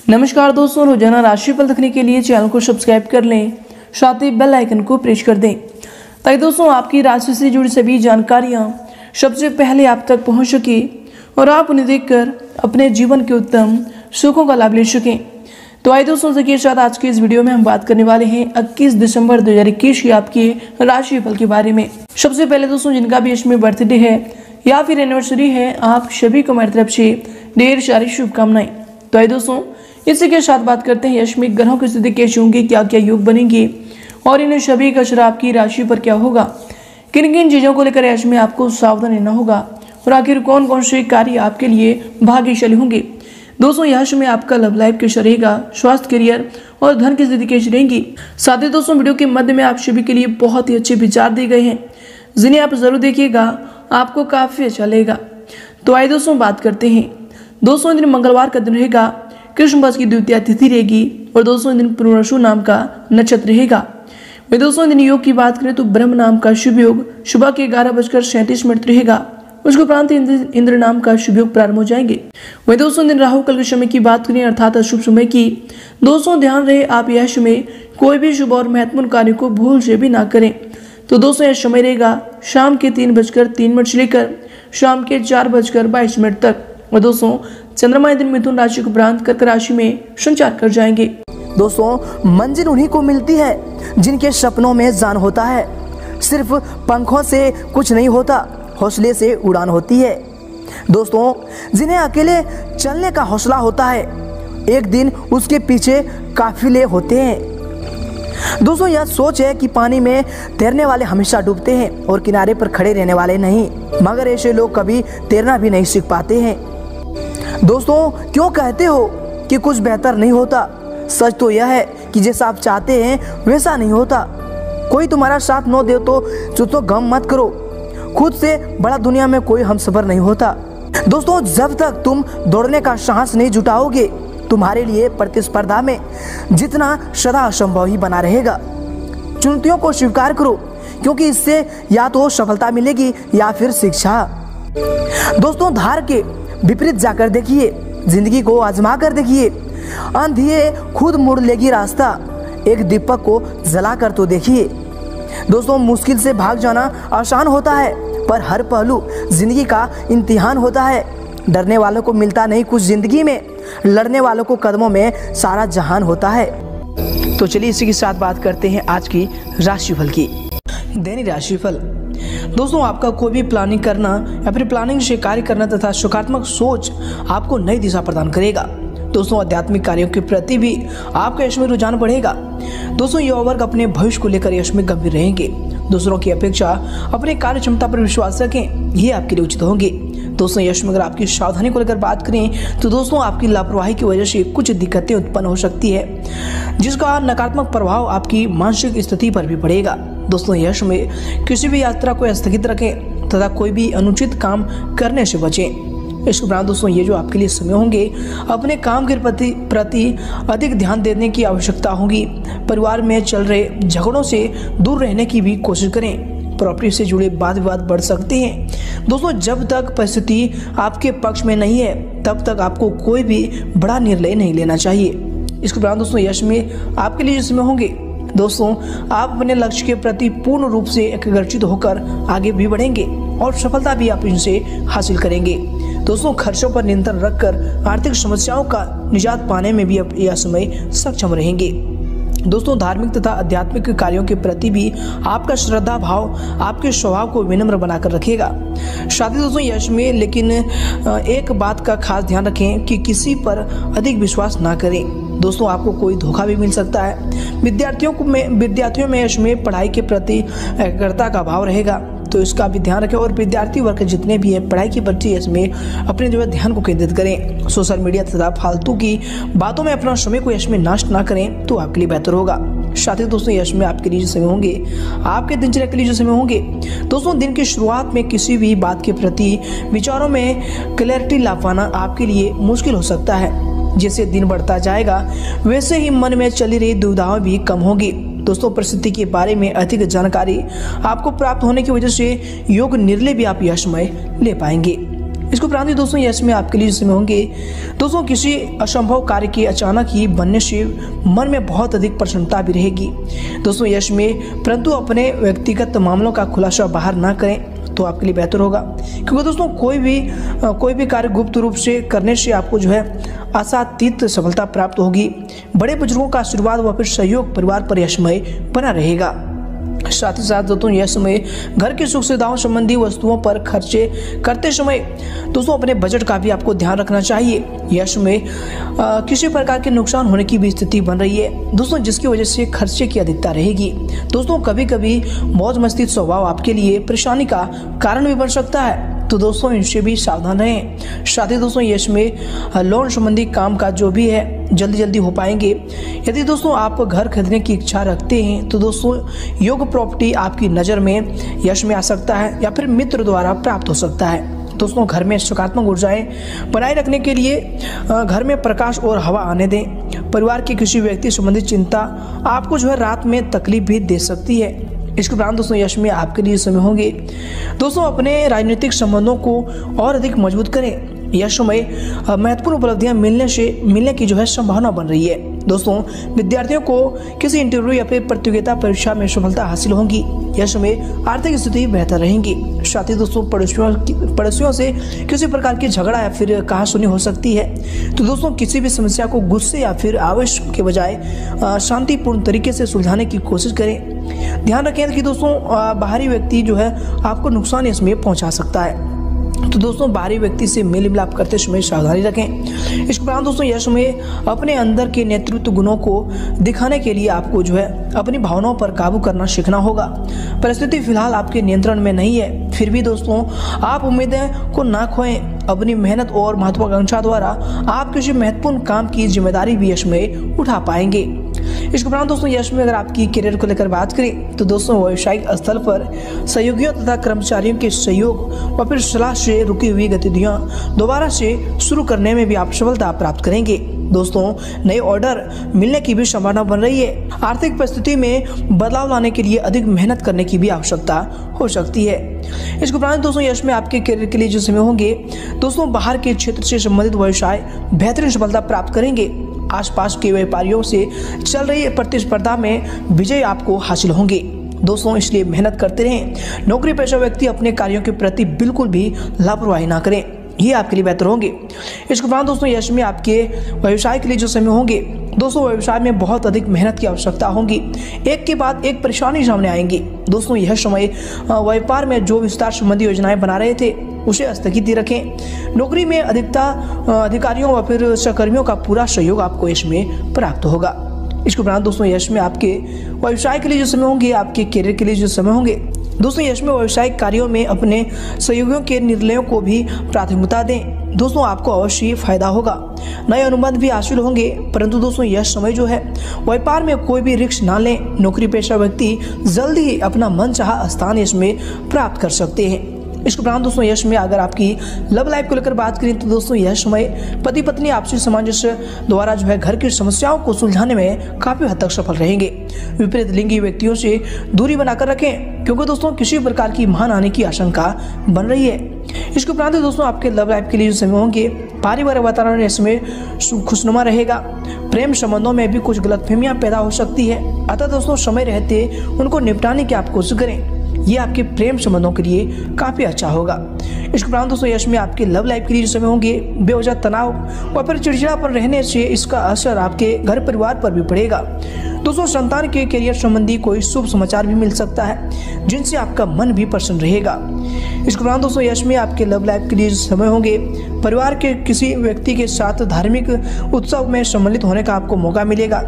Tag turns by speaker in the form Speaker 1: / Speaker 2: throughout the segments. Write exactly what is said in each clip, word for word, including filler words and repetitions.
Speaker 1: नमस्कार दोस्तों, रोजाना राशिफल देखने के लिए चैनल को सब्सक्राइब कर लें, साथ ही बेल आइकन को प्रेस कर दें ताकि दोस्तों आपकी राशि से जुड़ी सभी जानकारियां सबसे पहले आप तक पहुंच सके और आप उन्हें देखकर अपने जीवन के उत्तम सुखों का लाभ ले सकें। तो आइए दोस्तों, देखिए साथ आज की इस वीडियो में हम बात करने वाले हैं इक्कीस दिसंबर दो हज़ार इक्कीस की आपके राशिफल के बारे में। सबसे पहले दोस्तों, जिनका भी इसमें बर्थडे है या फिर एनिवर्सरी है, आप सभी को मेरी तरफ से ढेर सारी शुभकामनाएं। तो आइए दोस्तों, इसी के साथ बात करते हैं यश में ग्रहों की स्थिति कैसी होंगी, क्या क्या योग बनेंगे और इन्हें सभी का असर आपकी राशि पर क्या होगा, किन किन चीज़ों को लेकर यश में आपको सावधान रहना होगा और आखिर कौन कौन से कार्य आपके लिए भाग्यशाली होंगे। दोस्तों, यश में आपका लव लाइफ कैसा रहेगा, स्वास्थ्य, करियर और धन की स्थिति कैसी रहेगी। साथ ही दोस्तों, वीडियो के मध्य में आप सभी के लिए बहुत ही अच्छे विचार दिए गए हैं, जिन्हें आप जरूर देखिएगा, आपको काफी अच्छा लगेगा। तो आइए दोस्तों बात करते हैं। दोस्तों, दिन मंगलवार का दिन रहेगा, कृष्ण पक्ष की द्वितीया तिथि रहेगी और दोस्तों दिन पुनर्वसु नाम का नक्षत्र रहेगा। वही दोस्तों, दिन योग की बात करें तो ब्रह्म नाम का शुभ योग सुबह के ग्यारह बजकर सैंतीस मिनट रहेगा। उसके उपरांत इंद्र, इंद्र नाम का शुभ योग प्रारंभ हो जाएंगे। वही दोस्तों, दिन राहु काल के समय की बात करें अर्थात अशुभ समय की, दोस्तों ध्यान रहे आप यह समय कोई भी शुभ और महत्वपूर्ण कार्य को भूल से भी ना करें। तो दोस्तों, यह समय रहेगा शाम के तीन बजकर तीन मिनट से लेकर शाम के चार बजकर बाईस मिनट तक। और दोस्तों, चंद्रमा दिन मिथुन राशि को उपरांत कर्क राशि में संचार कर जाएंगे।
Speaker 2: दोस्तों, मंजिल उन्हीं को मिलती है जिनके सपनों में जान होता है। सिर्फ पंखों से कुछ नहीं होता, हौसले से उड़ान होती है। दोस्तों, जिन्हें अकेले चलने का हौसला होता है, एक दिन उसके पीछे काफिले होते हैं। दोस्तों, यह सोच है कि पानी में तैरने वाले हमेशा डूबते हैं और किनारे पर खड़े रहने वाले नहीं, मगर ऐसे लोग कभी तैरना भी नहीं सीख पाते हैं। दोस्तों, क्यों कहते हो कि कुछ बेहतर नहीं होता? सच तो यह है कि जैसा आप चाहते हैं वैसा नहीं होता। कोई तुम्हारा साथ न दे तो जो तो गम मत करो, खुद से बड़ा दुनिया में कोई हमसफर नहीं होता। दोस्तों, जब तक तुम दौड़ने का साहस नहीं जुटाओगे, तुम्हारे लिए प्रतिस्पर्धा में जितना सदा असंभव ही बना रहेगा। चुनौतियों को स्वीकार करो, क्योंकि इससे या तो सफलता मिलेगी या फिर शिक्षा। दोस्तों, धार के विपरीत जाकर देखिए, जिंदगी को आजमा कर देखिए, अंधिए खुद मुड़ लेगी रास्ता। एक दीपक को जला कर तो देखिए। दोस्तों, मुश्किल से भाग जाना आसान होता है, पर हर पहलू जिंदगी का इम्तिहान होता है। डरने वालों को मिलता नहीं कुछ जिंदगी में, लड़ने वालों को कदमों में सारा जहान होता है।
Speaker 1: तो चलिए इसी के साथ बात करते हैं आज की राशिफल की। दैनिक राशिफल। दोस्तों, आपका कोई भी प्लानिंग करना या फिर प्लानिंग से कार्य करना तथा सकारात्मक सोच आपको नई दिशा प्रदान करेगा। दोस्तों, आध्यात्मिक कार्यों के प्रति भी आपका यश में रुझान बढ़ेगा। दोस्तों, युवा वर्ग अपने भविष्य को लेकर यश में गंभीर रहेंगे। दूसरों की अपेक्षा अपने कार्य क्षमता पर विश्वास रखें, ये आपके लिए उचित होंगे। दोस्तों, यश में अगर आपकी सावधानी को लेकर बात करें तो दोस्तों आपकी लापरवाही की वजह से कुछ दिक्कतें उत्पन्न हो सकती है, जिसका नकारात्मक प्रभाव आपकी मानसिक स्थिति पर भी पड़ेगा। दोस्तों, यश में किसी भी यात्रा को स्थगित रखें तथा कोई भी अनुचित काम करने से बचें। इसके उपरांत दोस्तों, ये जो आपके लिए समय होंगे, अपने काम के प्रति प्रति अधिक ध्यान देने की आवश्यकता होगी। परिवार में चल रहे झगड़ों से दूर रहने की भी कोशिश करें। प्रॉपर्टी से जुड़े वाद विवाद बढ़ सकते हैं। दोस्तों, जब तक परिस्थिति आपके पक्ष में नहीं है, तब तक आपको कोई भी बड़ा निर्णय नहीं लेना चाहिए। इसके उपरांत दोस्तों, यश में आपके लिए समय होंगे। दोस्तों, आप अपने लक्ष्य के प्रति पूर्ण रूप से एकाग्रचित होकर आगे भी बढ़ेंगे और सफलता भी आप इनसे हासिल करेंगे। दोस्तों, खर्चों पर नियंत्रण रखकर आर्थिक समस्याओं का निजात पाने में भी आप यह समय सक्षम रहेंगे। दोस्तों, धार्मिक तथा आध्यात्मिक कार्यों के प्रति भी आपका श्रद्धा भाव आपके स्वभाव को विनम्र बनाकर रखेगा। साथ ही दोस्तों, यश में लेकिन एक बात का खास ध्यान रखें कि किसी पर अधिक विश्वास ना करें। दोस्तों, आपको कोई धोखा भी मिल सकता है। विद्यार्थियों को में विद्यार्थियों में यश में पढ़ाई के प्रति एकाग्रता का भाव रहेगा, तो इसका भी ध्यान रखें। और विद्यार्थी वर्ग जितने भी है, पढ़ाई के प्रति इसमें अपने जो है ध्यान को केंद्रित करें। सोशल मीडिया तथा फालतू की बातों में अपना समय को यश में नष्ट ना करें, तो आपके लिए बेहतर होगा। साथ ही दोस्तों, यश में आपके लिए जो समय होंगे, आपके दिनचर्या के लिए जो समय होंगे, दोस्तों दिन की शुरुआत में किसी भी बात के प्रति विचारों में क्लैरिटी ला पाना आपके लिए मुश्किल हो सकता है। जैसे दिन बढ़ता जाएगा, वैसे ही मन में चली रही दुविधाएं भी कम होगी। दोस्तों, परिस्थिति के बारे में अधिक जानकारी आपको प्राप्त होने की वजह से योग निर्णय भी आप यश में ले पाएंगे। इसको उपरांत दोस्तों यश में आपके लिए समय होंगे दोस्तों किसी असंभव कार्य के अचानक ही बनने से मन में बहुत अधिक प्रसन्नता भी रहेगी दोस्तों यश में, परंतु अपने व्यक्तिगत मामलों का खुलासा बाहर ना करें तो आपके लिए बेहतर होगा, क्योंकि दोस्तों कोई भी कोई भी कार्य गुप्त रूप से करने से आपको जो है आशातीत सफलता प्राप्त होगी। बड़े बुजुर्गों का आशीर्वाद व फिर सहयोग परिवार पर यशमय बना रहेगा। साथ ही साथ दोस्तों यह समय घर की सुख सुविधाओं संबंधी वस्तुओं पर खर्चे करते समय दोस्तों अपने बजट का भी आपको ध्यान रखना चाहिए। यह समय किसी प्रकार के नुकसान होने की भी स्थिति बन रही है दोस्तों, जिसकी वजह से खर्चे की अधिकता रहेगी। दोस्तों कभी कभी मौज मस्ती स्वभाव आपके लिए परेशानी का कारण भी बन सकता है, तो दोस्तों इनसे भी सावधान रहें। साथ ही दोस्तों यश में लोन संबंधी काम काज जो भी है जल्दी जल्दी हो पाएंगे। यदि दोस्तों आप घर खरीदने की इच्छा रखते हैं तो दोस्तों योग प्रॉपर्टी आपकी नज़र में यश में आ सकता है या फिर मित्र द्वारा प्राप्त हो सकता है। दोस्तों घर में सकारात्मक ऊर्जाएं बनाए रखने के लिए घर में प्रकाश और हवा आने दें। परिवार के किसी व्यक्ति संबंधित चिंता आपको जो है रात में तकलीफ भी दे सकती है। इसके उपरांत दोस्तों यश में आपके लिए समय होंगे दोस्तों अपने राजनीतिक संबंधों को और अधिक मजबूत करें। यश में महत्वपूर्ण उपलब्धियां मिलने से मिलने की जो है संभावना बन रही है। दोस्तों विद्यार्थियों को किसी इंटरव्यू या फिर प्रतियोगिता परीक्षा में सफलता हासिल होगी। यश में आर्थिक स्थिति बेहतर रहेंगी। साथ ही दोस्तों पड़ोसियों पड़ोसियों से किसी प्रकार की झगड़ा या फिर कहासुनी हो सकती है, तो दोस्तों किसी भी समस्या को गुस्से या फिर आवेश के बजाय शांतिपूर्ण तरीके से सुलझाने की कोशिश करें। ध्यान रखें कि दोस्तों बाहरी व्यक्ति जो है आपको नुकसान इसमें पहुंचा सकता है, तो दोस्तों बाहरी व्यक्ति से मेल मिलाप करते समय सावधानी रखें। इसके उपरांत दोस्तों यश में अपने अंदर के नेतृत्व गुणों को दिखाने के लिए आपको जो है अपनी भावनाओं पर काबू करना सीखना होगा। परिस्थिति फिलहाल आपके नियंत्रण में नहीं है, फिर भी दोस्तों आप उम्मीदें को ना खोएं। अपनी मेहनत और महत्वाकांक्षा द्वारा आप किसी महत्वपूर्ण काम की जिम्मेदारी भी यश में उठा पाएंगे। इसके उपरांत दोस्तों यश में अगर आपकी करियर को लेकर बात करें तो दोस्तों व्यावसायिक स्थल पर सहयोगियों तथा कर्मचारियों के सहयोग व फिर सलाह से रुकी हुई गतिविधियां दोबारा से शुरू करने में भी आप सफलता प्राप्त करेंगे। दोस्तों नए ऑर्डर मिलने की भी संभावना बन रही है। आर्थिक परिस्थिति में बदलाव लाने के लिए अधिक मेहनत करने की भी आवश्यकता हो सकती है। इसके उपरांत दोस्तों यश में आपके करियर के लिए जो समय होंगे दोस्तों बाहर के क्षेत्र से संबंधित व्यवसाय बेहतरीन सफलता प्राप्त करेंगे। आसपास के व्यापारियों से चल रही प्रतिस्पर्धा में विजय आपको हासिल होंगे। दोस्तों इसलिए मेहनत करते रहें। नौकरी पेशा व्यक्ति अपने कार्यों के प्रति बिल्कुल भी लापरवाही ना करें, ये आपके लिए बेहतर होंगे। इसके उपरांत दोस्तों यश में आपके व्यवसाय के लिए जो समय होंगे दोस्तों व्यवसाय में बहुत अधिक मेहनत की आवश्यकता होगी। एक के बाद एक परेशानी सामने आएंगी। दोस्तों यह समय व्यापार में जो विस्तार संबंधी योजनाएं बना रहे थे उसे स्थगित रखें। नौकरी में अधिकता अधिकारियों व फिर सहकर्मियों का पूरा सहयोग आपको इसमें प्राप्त होगा। इसके उपरांत दोस्तों यश में आपके व्यवसाय के लिए जो समय होंगे आपके करियर के लिए जो समय होंगे दोस्तों यश में व्यावसायिक कार्यों में अपने सहयोगियों के निर्णयों को भी प्राथमिकता दें। दोस्तों आपको अवश्य फायदा होगा। नए अनुबंध भी हासिल होंगे, परंतु दोस्तों यह समय जो है व्यापार में कोई भी रिस्क ना लें। नौकरी पेशा व्यक्ति जल्दी ही अपना मनचाहा स्थान इसमें प्राप्त कर सकते हैं। इसके उपरांत दोस्तों यश में अगर आपकी लव लाइफ को लेकर बात करें तो दोस्तों यह समय पति पत्नी आपसी सामंजस्य द्वारा जो है घर की समस्याओं को सुलझाने में काफी हद तक सफल रहेंगे। विपरीत लिंगी व्यक्तियों से दूरी बनाकर रखें, क्योंकि दोस्तों किसी प्रकार की महान आने की आशंका बन रही है। इसके उपरांत दोस्तों आपके लव लाइफ के लिए जो समय होंगे पारिवारिक वातावरण इसमें खुशनुमा रहेगा। प्रेम संबंधों में भी कुछ गलतफहमियां पैदा हो सकती है, अतः दोस्तों समय रहते उनको निपटाने की आप कोशिश करें, ये आपके प्रेम संबंधों के लिए काफी अच्छा होगा। इसके उपरांत दोस्तों यश में आपके लव लाइफ के लिए जो समय होंगे बेवजह तनाव व फिर चिड़चिड़ापन रहने से इसका असर आपके घर परिवार पर भी पड़ेगा। दोस्तों संतान के करियर संबंधी कोई शुभ समाचार भी मिल सकता है जिनसे आपका मन भी प्रसन्न रहेगा। इसके उपरांत दोस्तों यश में आपके लव लाइफ के लिए जो समय होंगे परिवार के किसी व्यक्ति के साथ धार्मिक उत्सव में सम्मिलित होने का आपको मौका मिलेगा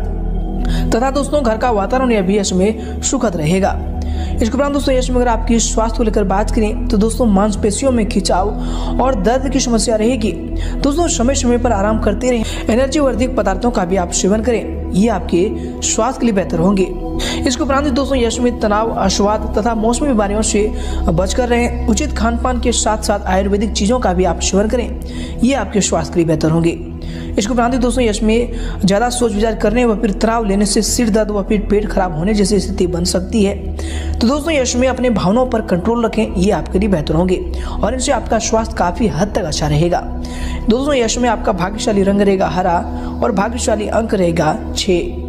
Speaker 1: तथा दोस्तों घर का वातावरण यह भी इसमें सुखद रहेगा। इसके उपरांत दोस्तों यश में अगर आपकी स्वास्थ्य को लेकर बात करें तो दोस्तों मांसपेशियों में खिंचाव और दर्द की समस्या रहेगी। दोस्तों समय समय पर आराम करते रहें। एनर्जी वर्धक पदार्थों का भी आप सेवन करें, ये आपके स्वास्थ्य के लिए बेहतर होंगे। इसके उपरांत दोस्तों यश में तनाव अश्वाद तथा मौसमी बीमारियों से बचकर रहें। उचित खान पान के साथ साथ आयुर्वेदिक चीज़ों का भी आप सेवन करें, ये आपके स्वास्थ्य के लिए बेहतर होंगे। इसके उपरांत दोस्तों यश में ज़्यादा सोच विचार करने व फिर तनाव लेने से सिर दर्द व फिर पेट खराब होने जैसी स्थिति बन सकती है। तो दोस्तों यश में अपने भावनाओं पर कंट्रोल रखें, ये आपके लिए बेहतर होंगे और इनसे आपका स्वास्थ्य काफ़ी हद तक अच्छा रहेगा। दोस्तों यश में आपका भाग्यशाली रंग रहेगा हरा और भाग्यशाली अंक रहेगा छः।